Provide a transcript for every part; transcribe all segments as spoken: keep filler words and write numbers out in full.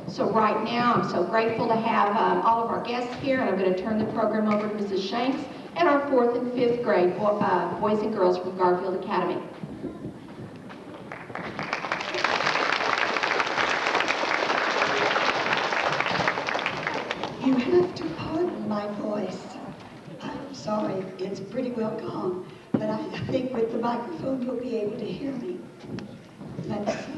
So right now, I'm so grateful to have um, all of our guests here, and I'm going to turn the program over to Missus Shanks and our fourth and fifth grade bo uh, boys and girls from Garfield Academy. You have to pardon my voice. I'm sorry, it's pretty well gone, but I, I think with the microphone you'll be able to hear me. Let's see.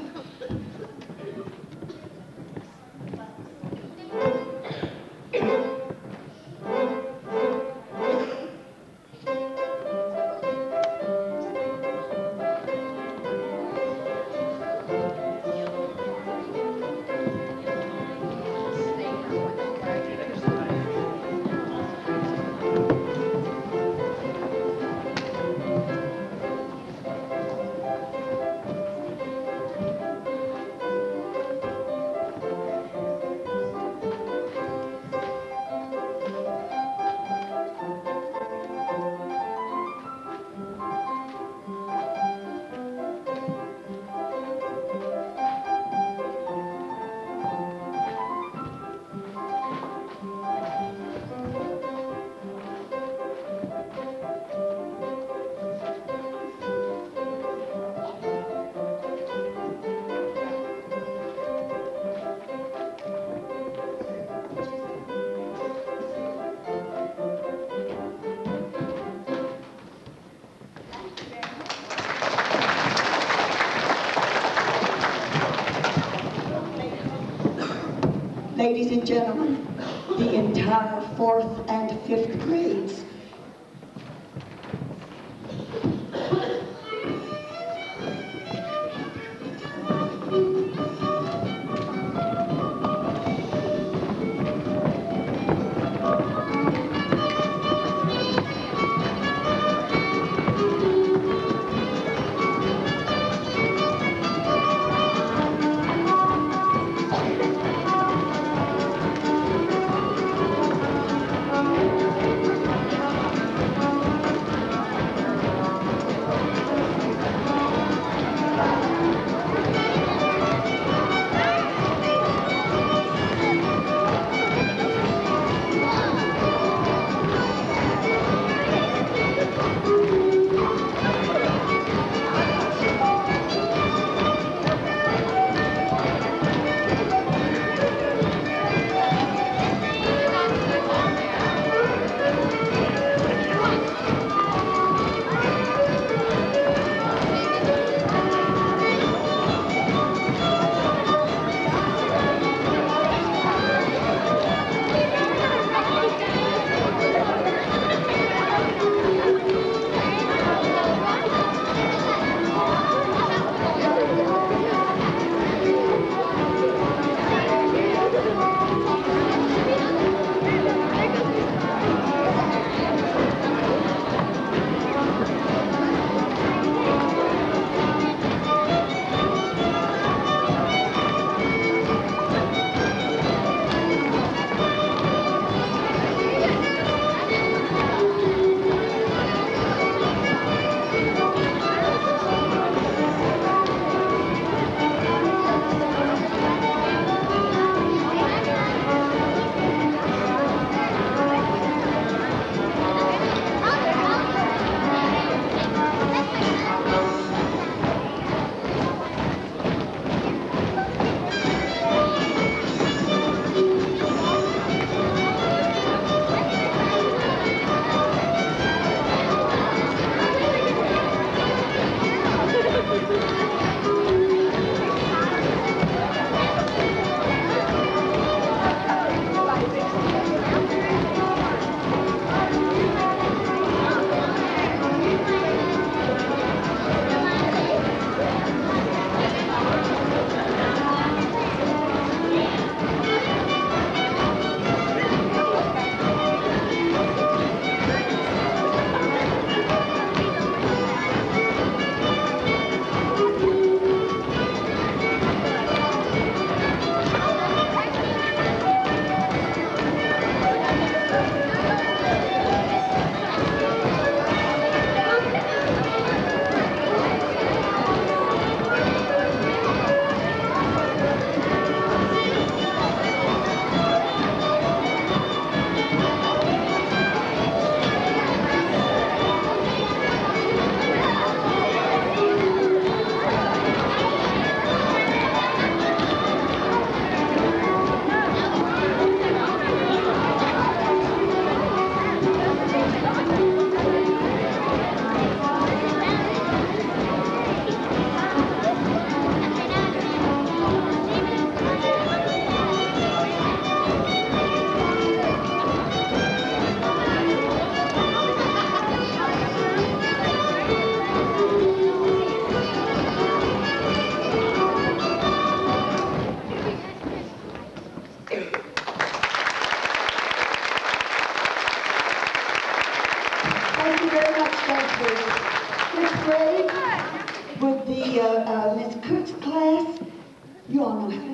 Ladies and gentlemen, the entire fourth and fifth grades.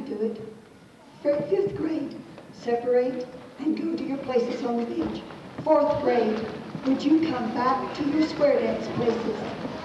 do it. For fifth grade, separate and go to your places on the bench. Fourth grade, would you come back to your square dance places?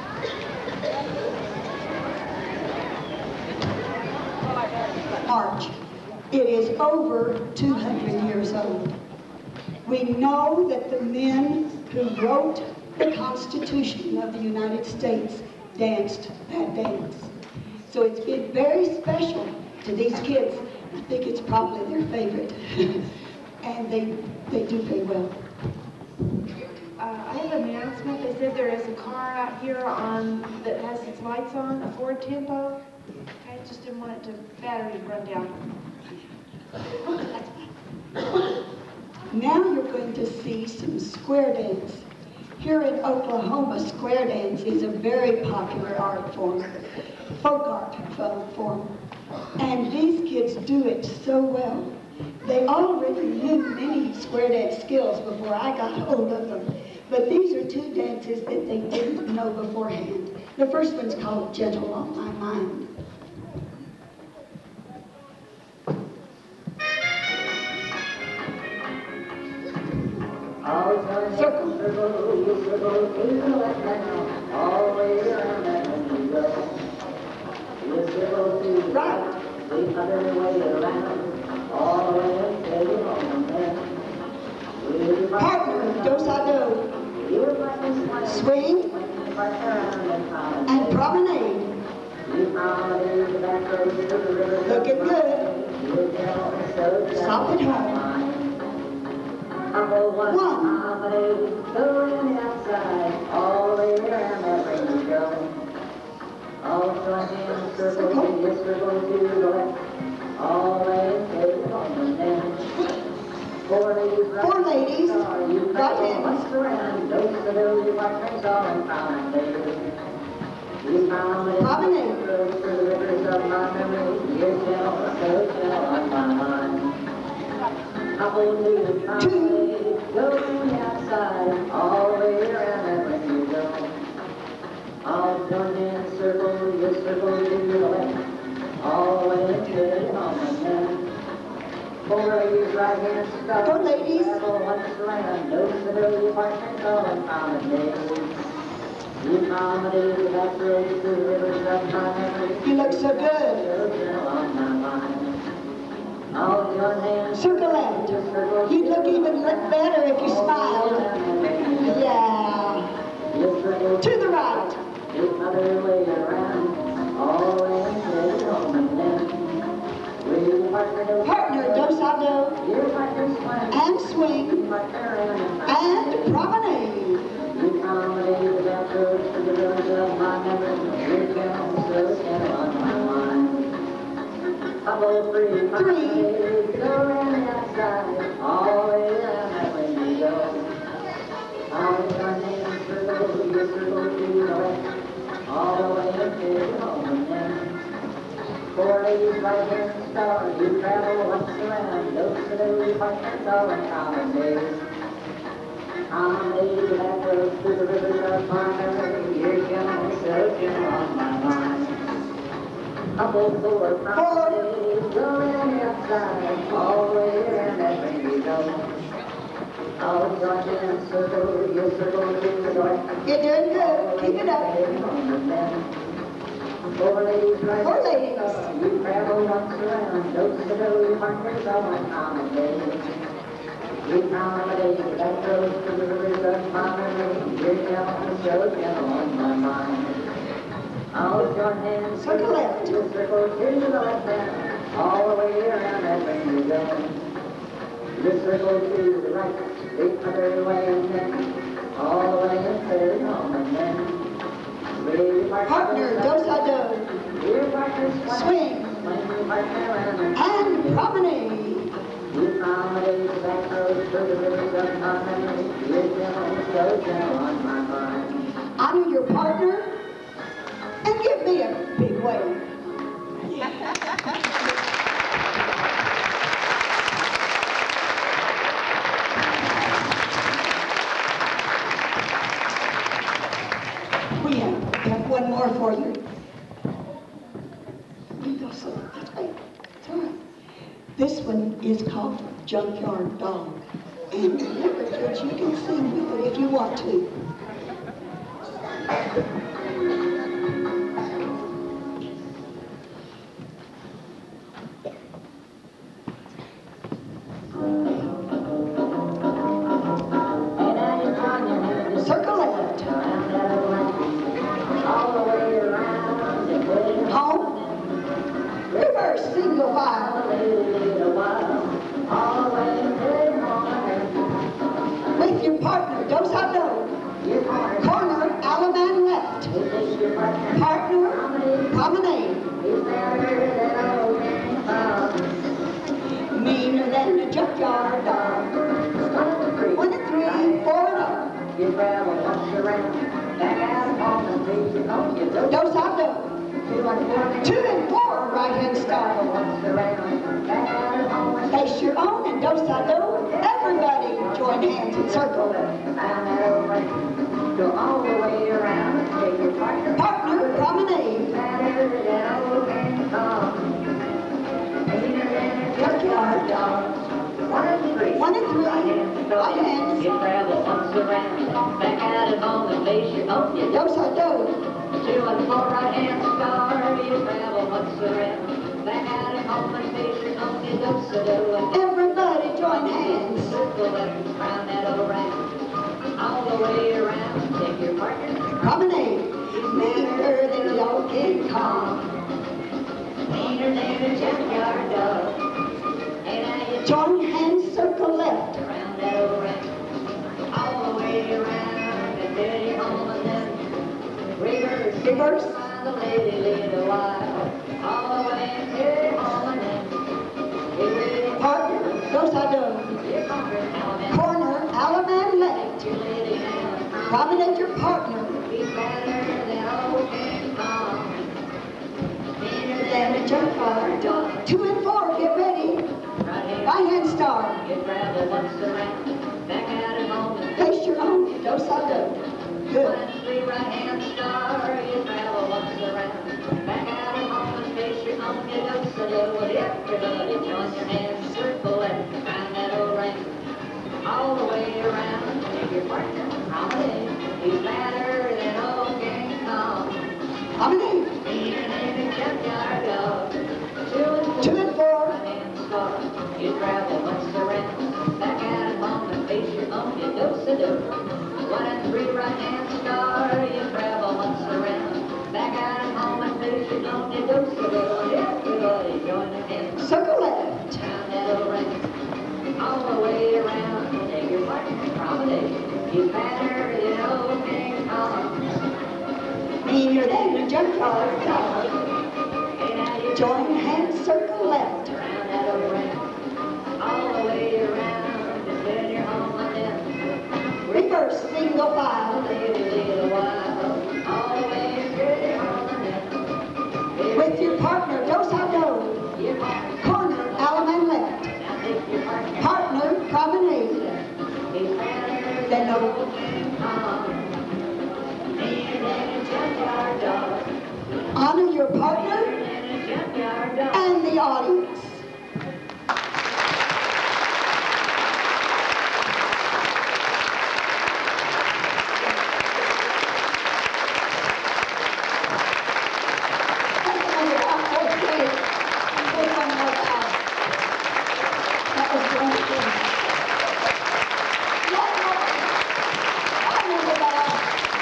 March. It is over two hundred years old. We know that the men who wrote the Constitution of the United States danced that dance. So it's been very special to these kids. I think it's probably their favorite. And they, they do very well. Uh, I have an announcement. They said there is a car out here on that has its lights on, a Ford Tempo. I just didn't want it to battery to run down. Now you're going to see some square dance. Here in Oklahoma, square dance is a very popular art form, folk art form. And these kids do it so well. They already knew many square dance skills before I got hold of them. But these are two dances that they didn't know beforehand. The first one's called Gentle on My Mind. Circle. Right. Partner, dos-a-do. Swing and promenade. Looking good. Stop at home. One. Going outside, all the way around that ring you go. All join hands, circle to yes, circle to the left. All the way to the home and Four ladies, Four ladies, right hands. Once around, those are those you partners all in promenade. You promenade, Promenade. through the rivers of my memory. You're gentle, so gentle on my mind. Couple to the promenade, going outside, all the way around and when you go. All join in circle, you circle to the left, all the way to the home and then. Four ladies, right hand, stop. Four ladies. Travel once around, nose to nose, you partners all in promenade. You promenade the back roads through the rivers of my memory. You look so good. So gentle on my mind. All your hands. Circle left. You'd look even better if you smiled. Yeah. To the right. The other way around, all the way to the home and then. Partner, dos-a-do. And swing. And promenade. You promenade the back roads to the rivers of my memory. You're gentle, so gentle on my mind. Couple three, Three. Go around the outside, all the way around that way you go. All your hands circle, you circle to the left, all the way to the home and then. Four ladies right hand star, you travel once around, those to those partners all in promenade. Promenade the back roads through the rivers of my memory. You're gentle, so gentle on my mind. Couple four promenade, go around the outside, all the way around that ring you go. All join in circle, you circle to the north. You're doing good. Keep it up. Four ladies right Four ladies. You travel once around, those to those partners all in promenade. You promenade the back roads to the rivers of my memory. You're gentle, so gentle on my mind. All join hands, Circle left. you circle to the left hand, all the way around that ring you go. You circle to the right, the other way and then, all the way into the home and then. Partner, dos-a-do. Swing. And promenade. You promenade the back roads to the rivers of my memory. You're gentle, so gentle on my mind. Honor your partner and give me a big wave. We have, have one more for you. You go so that's right. That's right. This one is called Junkyard Dog. And remember, kids, you can sing with it if you want to. Circle left. Home. Reverse single file. With your partner, dos a do. Corner, Alaman left. Partner, promenade. Meaner than a junkyard dog. One and three, four and up. Dos a do. Two and four, right hand start. Face your own and dos a do. Everybody join hands and circle. Go all the way around and take your partner. Partner, promenade. Junkyard dog. One and three. One and three. Right hands. You travel once around, back out at home and face your own. You Dos a do. two and four right hand star. You travel once around, back out at home and face your own. You don't so do. Everybody join hands. Circle up, round that around, all the way around. Take your partner. Promenade. Meaner than Yogi Kong. Meaner than a junkyard dog. Hey, now you Join hands, circle left. around that around, all the way around. And then you're home and then reverse. Reverse. Find the lady little while, all the way until you're home and then you really Partner, dos a do. your partner now and Corner, Alaman left. your lady now. Promenade your partner. He's better than old King Kong. Meaner Then than a junkyard dog. Two and four, get ready. right hand. Right hand star. You travel once around, back out at home and Face your own, dos a do. Good. one and three right hand star. You travel once around, back out at home and face your own. You don't so do with everybody. Join your hands, circle left, find that old ring, all the way around. Take your partner, promenade. He's better than old King Kong. Promenade. Meaner than a junkyard dog. Two and four. Two and four. Right hand star. You travel once around, back out at home and face your own. You don't so do. One and three right hand star. You travel once around, back out at home and face your own. You don't so do. Everybody join your hands. Circle left. Round that old ring, all the way around. Take your partner, promenade. He's better than old King Kong. Meaner than a junkyard dog. Hey, now you Join hands, circle left. round that old ring, all the way around. And then you're home and then Reverse single file. lady little while, all the way until you're home and then With your partner, dos a do. your partner. Corner, Alaman left. Now take your partner. Partner, promenade. He's better Then than no. old King Kong. Meaner than a junkyard dog. Honor your partner Than a junkyard dog. and the audience. Take another round, fourth grade. Take one more round. That was wonderful. One more. Another round.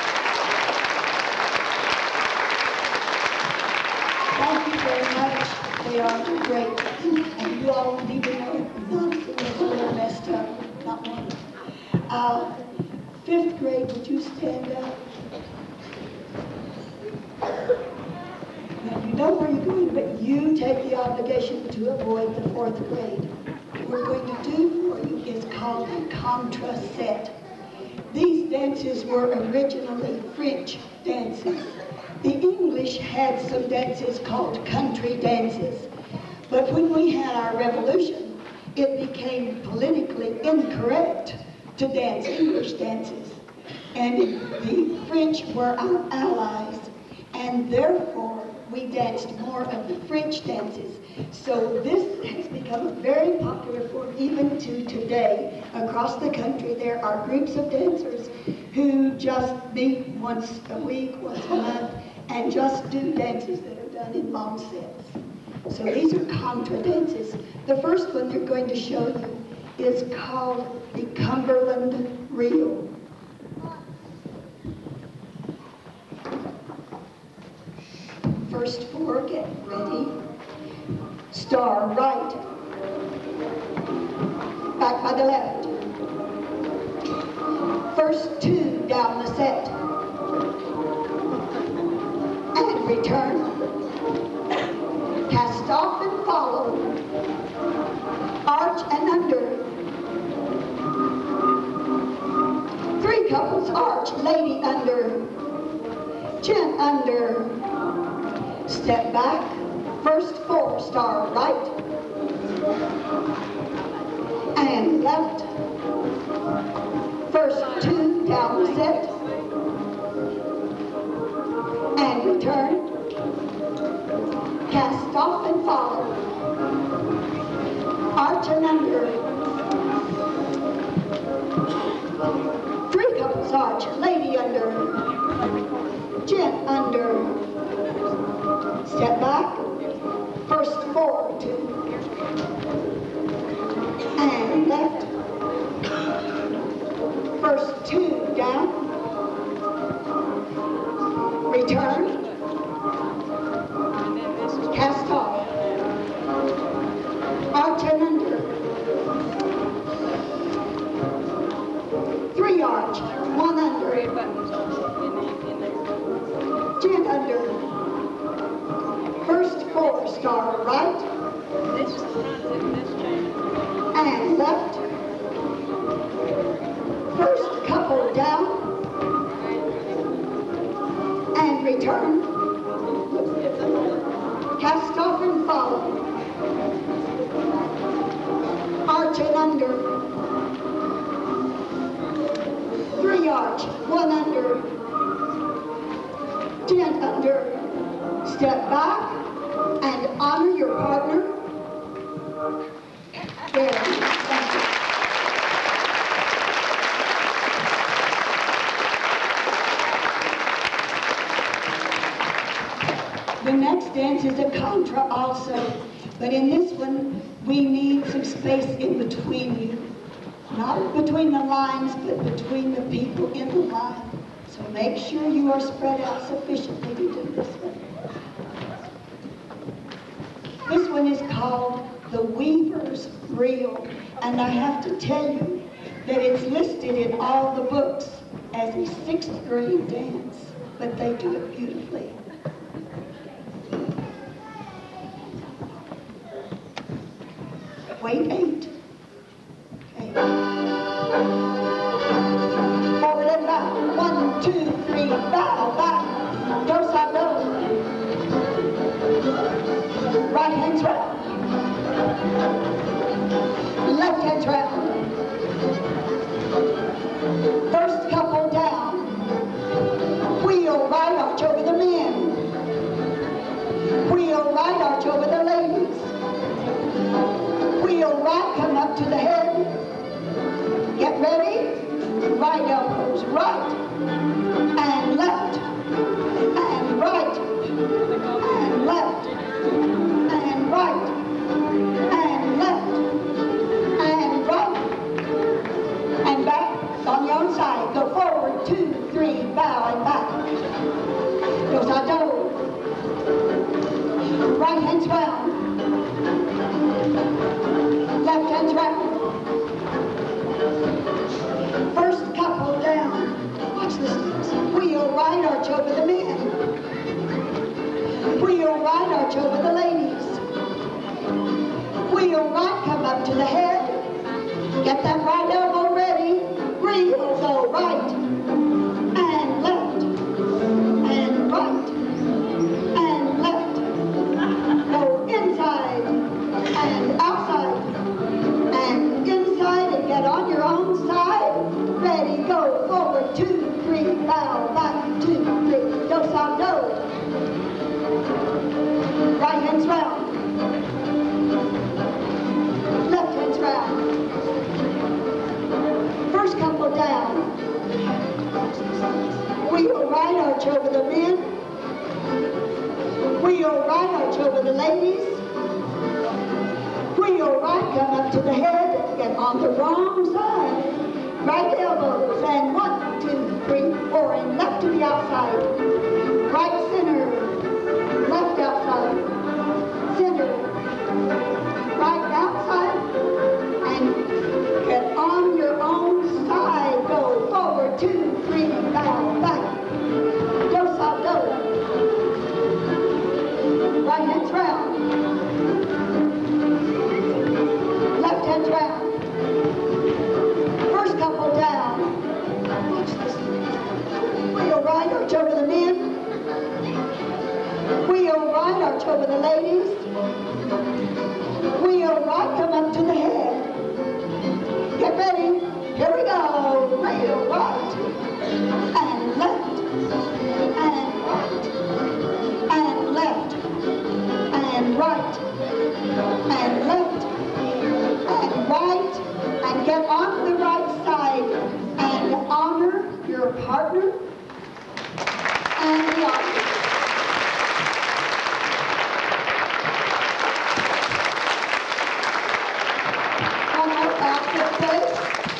Thank you very much. They are great. And you all won't even know none of them was a little messed up. Not one. Uh, fifth grade, would you stand up? Now, you know where you're going, but you take the obligation to avoid the fourth grade. What we're going to do for you is called a contra set. These dances were originally French dances. The English had some dances called country dances. But when we had our revolution, it became politically incorrect to dance English dances. And the French were our allies, and therefore we danced more of the French dances. So this has become a very popular form even to today. Across the country there are groups of dancers who just meet once a week, once a month, and just do dances that are done in long sets. So these are contra dances. The first one they're going to show you is called the Cumberland Reel. First four, get ready. Star right. Back by the left. First two down the set. And return. Cast off and follow. Arch and under. Three couples arch, lady under. Chin under. Step back, first four, star right, and left, first two down the set, and return, cast off and follow, arch and under, three couples arch, lady under, chin under, step back, first four, two, and left, first two down, return, cast off, arch and under, three arch, one under, chin under, first four, star right, and left, first couple down, and return, cast off and follow, arch and under, three arch, one under, ten under, step back, and honor your partner. There. Thank you. The next dance is a contra also, but in this one we need some space in between you. Not between the lines, but between the people in the line. So make sure you are spread out sufficiently to do this one. This one is called the Weaver's Reel, and I have to tell you that it's listed in all the books as a sixth grade dance, but they do it beautifully. Wait eight. Okay. Forward and back. One, two, three, bow, back. Do, sa, do. Right hand's round. Left hand's round. First couple down. Wheel right arch over the men. Wheel right arch over the ladies. Wheel right, come up to the head. Get ready. Right elbows right. And left. And right. And left. And right. And left. And right. And back on your own side. Go forward, two, three, bow and back. Goes out do. Right hand's round. Left hand's round. First couple down. Watch this. Wheel right arch over the men. Wheel right arch over the ladies. Wheel right, come up to the head. Get that right elbow ready. Wheel go right and left and right and left. Go inside and outside and inside and get on your own side. Ready, go forward, two, three, bow, back, two, three, do, sa, do. Right elbows, and one, two, three, four, and left to the outside. Right center, left outside, center, right outside, and get on your own side. Go forward, two, three, bow, back. Do, sa, do. Right hand's round. Left hand's round. First couple down. Watch this. Wheel right, arch over the men. Wheel right, arch over the ladies. Wheel right, come up to the head. Get ready. Here we go. Wheel right. And left. And right. And left. And right. And left. And right. And get on the right side and honor your partner and the audience. One more basket, please.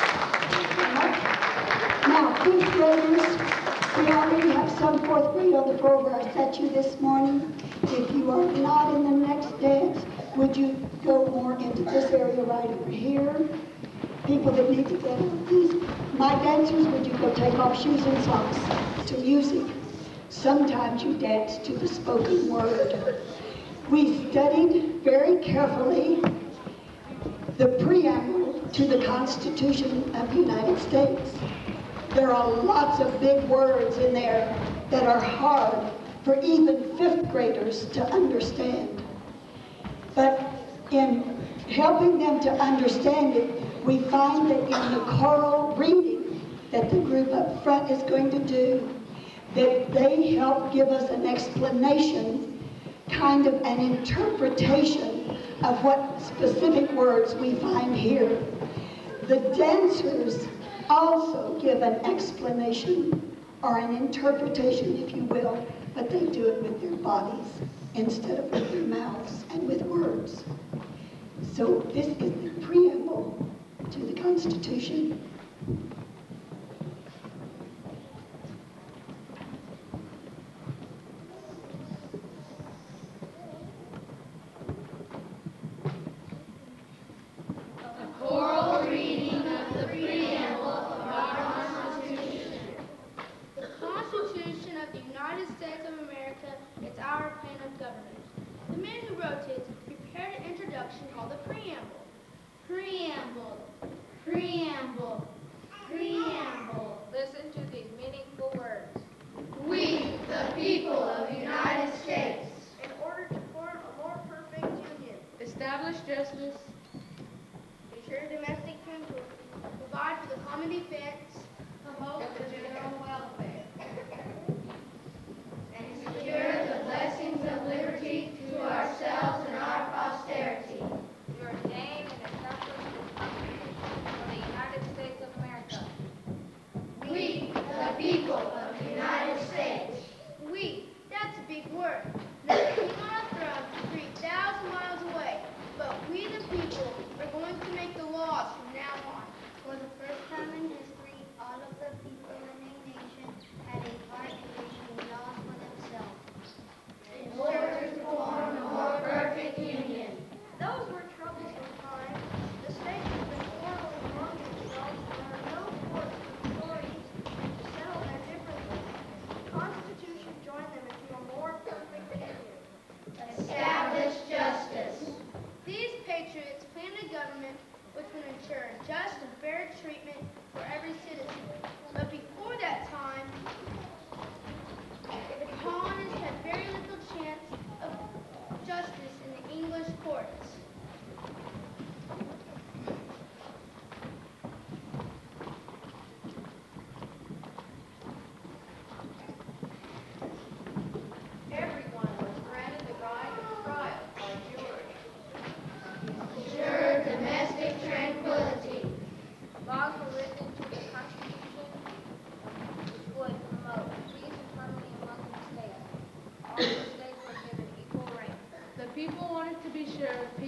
Now, fifth graders, we already have some fourth grade on the floor where I set you this morning. If you are not in the next dance, would you go more into this area right over here? People that need to get on these. My dancers, would you go take off shoes and socks to music? Sometimes you dance to the spoken word. We studied very carefully the preamble to the Constitution of the United States. There are lots of big words in there that are hard for even fifth graders to understand. But in helping them to understand it, we find that in the choral reading that the group up front is going to do, that they help give us an explanation, kind of an interpretation of what specific words we find here. The dancers also give an explanation or an interpretation, if you will, but they do it with their bodies instead of with their mouths and with words. So this is the preamble to the Constitution. A choral reading of the preamble of our Constitution. The Constitution of the United States of America is our plan of government. The man who wrote it prepared an introduction called the preamble. Preamble, preamble, preamble. Listen to these meaningful words. We, the people of the United States, In order to form a more perfect union, Establish justice. ensure domestic tranquility, provide for the common defense, promote the general welfare, and secure the blessings of liberty to ourselves and our posterity. You ordain and establish the Constitution of the United States of America. We, the people of the United States. We, that's a big word. Now, the king on a throne three thousand miles away, but we, the people, are going to make the laws from now on. For the first time in history, all of the people in a nation had a part in making laws for themselves. In order to form a more perfect union. those were troublesome times. The states have been quarreling among themselves, and there are no courts or authorities to settle their differences. The Constitution joined them into a more perfect union. Establish justice. These patriots planned a government which would ensure just and fair treatment for every citizen. But before that time, the colonists had very little chance of justice in the English courts. Everyone was granted the right of trial by jury. Ensure domestic tranquility. Laws were written into the Constitution which would promote peace and harmony among the states. All the states were given equal rank. The people wanted to be sure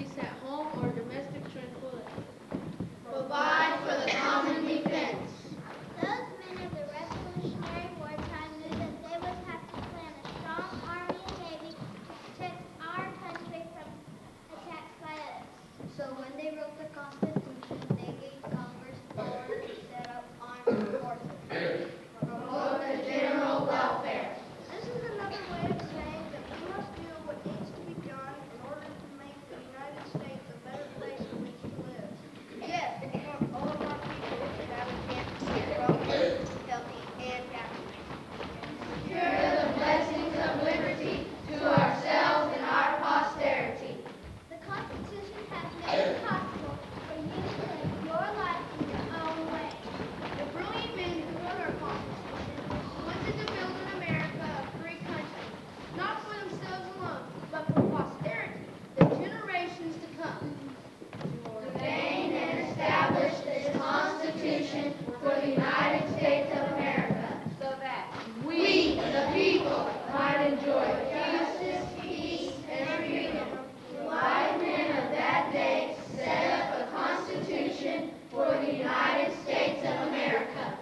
they wrote the Constitution, they gave Congress power to set up armed forces. Promote the general welfare. This is another way of saying that we must do what needs to be done in order to make the United States a better place in which to live. Yes, we want all of our people to have a chance to be prosperous, healthy, and happy. Secure the blessings of liberty to ourselves and our posterity. The Constitution has made it possible for you to live your life in your own way. The brilliant men who wrote our Constitution wanted to build in America a free country, not for themselves alone, but for posterity, the generations to come. To gain and establish this Constitution for the United States of America, So that we, the people, might enjoy justice, peace, and freedom. The wise men of that day set up a Constitution for the United States of America.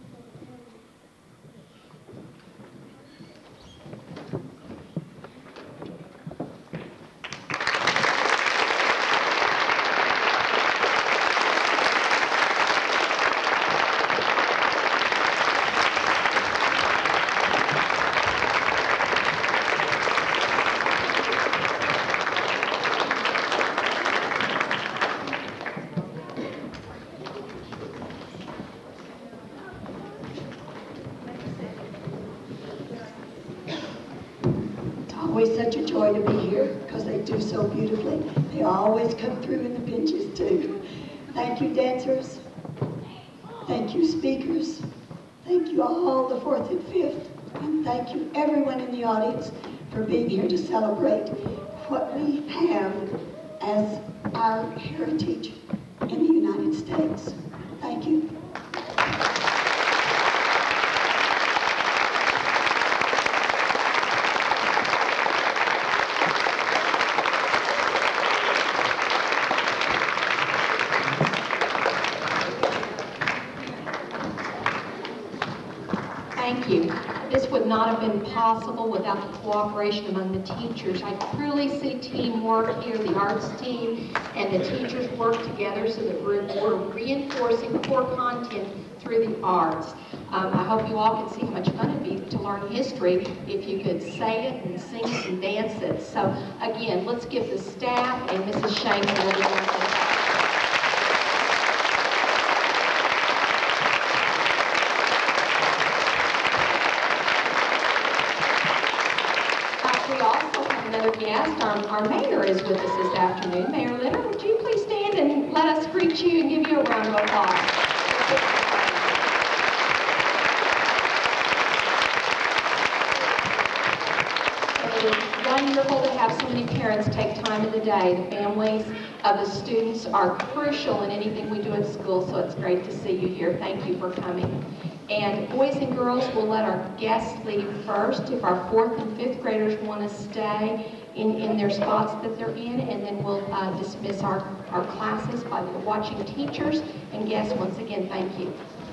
It's always such a joy to be here because they do so beautifully. They always come through in the pinches too. Thank you, dancers. Thank you, speakers. Thank you all, the fourth and fifth. And thank you, everyone in the audience, for being here to celebrate what we have as our heritage in the United States. Thank you. Thank you. This would not have been possible without the cooperation among the teachers. I truly see teamwork here. The arts team and the teachers work together so that we're, we're reinforcing core content through the arts. Um, I hope you all can see how much fun it'd be to learn history if you could say it and sing it and dance it. So again, let's give the staff and Missus Shanks and everyone. We also have another guest. Our, our mayor is with us this afternoon. Mayor Leonard, would you please stand and let us greet you and give you a round of applause? It is wonderful to have so many parents take time in the day. The families of the students are crucial in anything we do at school, so it's great to see you here. Thank you for coming. And boys and girls, we'll let our guests leave first if our fourth and fifth graders want to stay in, in their spots that they're in, and then we'll uh, dismiss our, our classes by the watching teachers and guests. Once again, thank you.